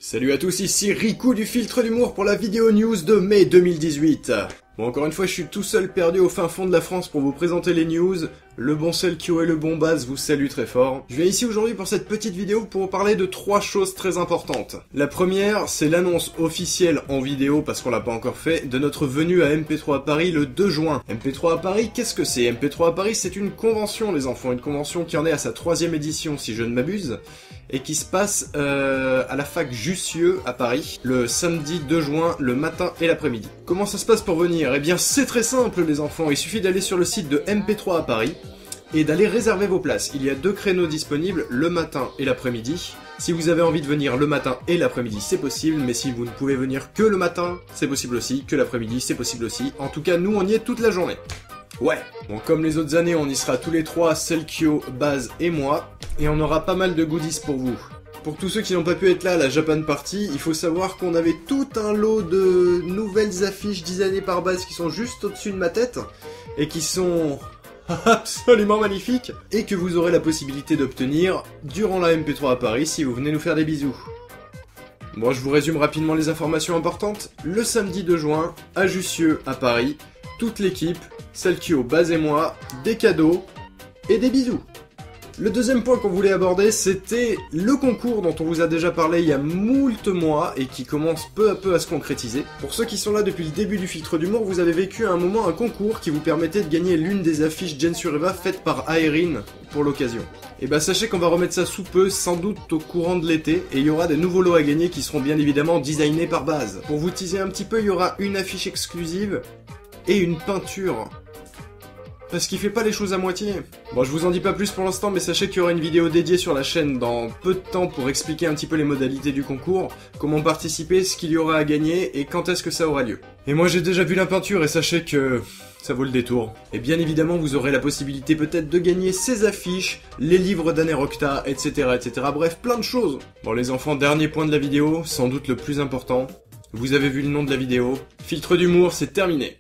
Salut à tous, ici Riku du Filtre d'Humour pour la vidéo news de mai 2018. Bon, encore une fois, je suis tout seul perdu au fin fond de la France pour vous présenter les news. Le bon Selkio et le bon Baz vous saluent très fort. Je viens ici aujourd'hui pour cette petite vidéo pour vous parler de 3 choses très importantes. La première, c'est l'annonce officielle en vidéo, parce qu'on l'a pas encore fait, de notre venue à MP3 à Paris le 2 juin. MP3 à Paris, qu'est-ce que c'est? MP3 à Paris, c'est une convention, les enfants. Une convention qui en est à sa 3e édition, si je ne m'abuse, et qui se passe à la fac Jussieu à Paris, le samedi 2 juin, le matin et l'après-midi. Comment ça se passe pour venir? Eh bien, c'est très simple, les enfants. Il suffit d'aller sur le site de MP3 à Paris, et d'aller réserver vos places. Il y a 2 créneaux disponibles, le matin et l'après-midi. Si vous avez envie de venir le matin et l'après-midi, c'est possible, mais si vous ne pouvez venir que le matin, c'est possible aussi, que l'après-midi, c'est possible aussi. En tout cas, nous, on y est toute la journée. Ouais. Bon, comme les autres années, on y sera tous les 3, Selkio, Baz et moi, et on aura pas mal de goodies pour vous. Pour tous ceux qui n'ont pas pu être là à la Japan Party, il faut savoir qu'on avait tout un lot de nouvelles affiches designées par Baz qui sont juste au-dessus de ma tête, et qui sont absolument magnifique, et que vous aurez la possibilité d'obtenir durant la MP3 à Paris si vous venez nous faire des bisous. Bon, je vous résume rapidement les informations importantes. Le samedi 2 juin, à Jussieu, à Paris, toute l'équipe, Selkio, Baz et moi, des cadeaux et des bisous. Le deuxième point qu'on voulait aborder, c'était le concours dont on vous a déjà parlé il y a moult mois et qui commence peu à peu à se concrétiser. Pour ceux qui sont là depuis le début du Filtre d'Humour, vous avez vécu à un moment un concours qui vous permettait de gagner l'une des affiches Gensureva faites par Aerin pour l'occasion. Et bah sachez qu'on va remettre ça sous peu, sans doute au courant de l'été, et il y aura des nouveaux lots à gagner qui seront bien évidemment designés par Baz. Pour vous teaser un petit peu, il y aura une affiche exclusive et une peinture. Parce qu'il fait pas les choses à moitié. Bon, je vous en dis pas plus pour l'instant, mais sachez qu'il y aura une vidéo dédiée sur la chaîne dans peu de temps pour expliquer un petit peu les modalités du concours, comment participer, ce qu'il y aura à gagner et quand est-ce que ça aura lieu. Et moi j'ai déjà vu la peinture et sachez que ça vaut le détour. Et bien évidemment vous aurez la possibilité peut-être de gagner ces affiches, les livres d'Anerocta, etc., etc. Bref, plein de choses. Bon les enfants, dernier point de la vidéo, sans doute le plus important. Vous avez vu le nom de la vidéo. Filtre d'Humour, c'est terminé.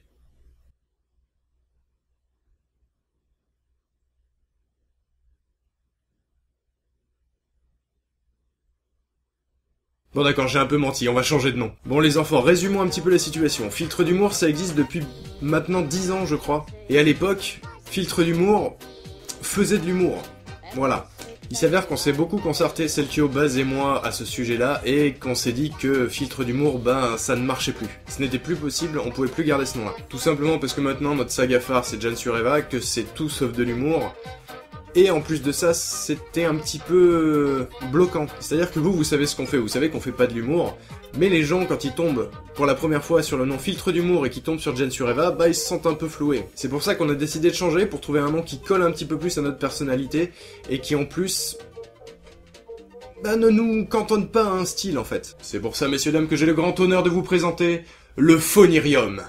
Bon d'accord, j'ai un peu menti, on va changer de nom. Bon les enfants, résumons un petit peu la situation. Filtre d'Humour, ça existe depuis maintenant 10 ans je crois. Et à l'époque, Filtre d'Humour faisait de l'humour. Voilà. Il s'avère qu'on s'est beaucoup concerté, Selkio, Baz et moi, à ce sujet-là, et qu'on s'est dit que Filtre d'Humour, ben, ça ne marchait plus. Ce n'était plus possible, on pouvait plus garder ce nom-là. Tout simplement parce que maintenant, notre saga phare, c'est Gensureva, que c'est tout sauf de l'humour. Et en plus de ça, c'était un petit peu bloquant. C'est-à-dire que vous savez ce qu'on fait, vous savez qu'on fait pas de l'humour, mais les gens, quand ils tombent pour la première fois sur le nom Filtre d'Humour et qui tombent sur Gensureva, bah ils se sentent un peu floués. C'est pour ça qu'on a décidé de changer, pour trouver un nom qui colle un petit peu plus à notre personnalité, et qui en plus bah, ne nous cantonne pas à un style en fait. C'est pour ça, messieurs dames, que j'ai le grand honneur de vous présenter le Phonirium.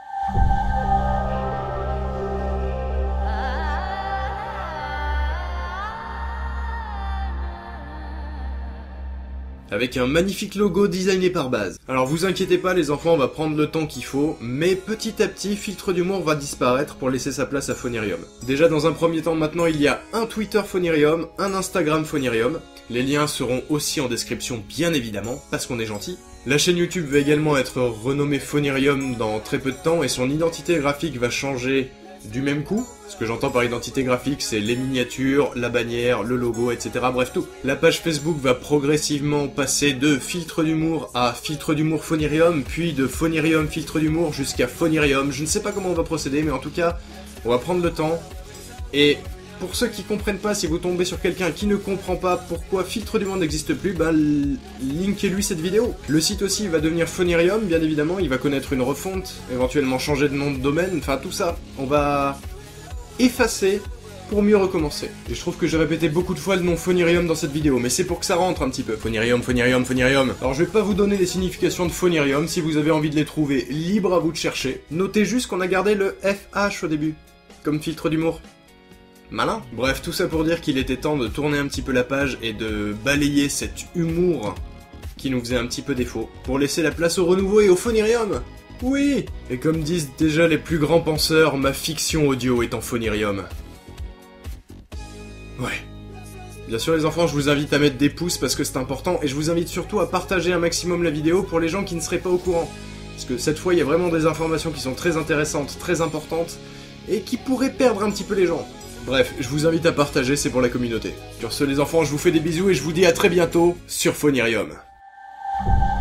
Avec un magnifique logo designé par Baz. Alors vous inquiétez pas les enfants, on va prendre le temps qu'il faut, mais petit à petit, Filtre d'Humour va disparaître pour laisser sa place à Phonirium. Déjà dans un premier temps maintenant, il y a un Twitter Phonirium, un Instagram Phonirium. Les liens seront aussi en description bien évidemment, parce qu'on est gentil. La chaîne YouTube va également être renommée Phonirium dans très peu de temps, et son identité graphique va changer du même coup. Ce que j'entends par identité graphique, c'est les miniatures, la bannière, le logo, etc. Bref tout. La page Facebook va progressivement passer de Filtre d'Humour à Filtre d'Humour Phonirium, puis de Phonirium Filtre d'Humour jusqu'à Phonirium. Je ne sais pas comment on va procéder, mais en tout cas, on va prendre le temps. Et pour ceux qui comprennent pas, si vous tombez sur quelqu'un qui ne comprend pas pourquoi Filtre d'Humour n'existe plus, bah linkez-lui cette vidéo. Le site aussi va devenir Phonirium, bien évidemment, il va connaître une refonte, éventuellement changer de nom de domaine, enfin tout ça. On va effacer pour mieux recommencer. Et je trouve que j'ai répété beaucoup de fois le nom Phonirium dans cette vidéo, mais c'est pour que ça rentre un petit peu. Phonirium, Phonirium, Phonirium. Alors je vais pas vous donner les significations de Phonirium, si vous avez envie de les trouver, libre à vous de chercher. Notez juste qu'on a gardé le FH au début, comme Filtre d'Humour. Malin. Bref, tout ça pour dire qu'il était temps de tourner un petit peu la page et de balayer cet humour qui nous faisait un petit peu défaut, pour laisser la place au renouveau et au Phonirium. Oui. Et comme disent déjà les plus grands penseurs, ma fiction audio est en Phonirium. Ouais. Bien sûr les enfants, je vous invite à mettre des pouces parce que c'est important, et je vous invite surtout à partager un maximum la vidéo pour les gens qui ne seraient pas au courant. Parce que cette fois, il y a vraiment des informations qui sont très intéressantes, très importantes, et qui pourraient perdre un petit peu les gens. Bref, je vous invite à partager, c'est pour la communauté. Sur ce les enfants, je vous fais des bisous et je vous dis à très bientôt sur Phonirium.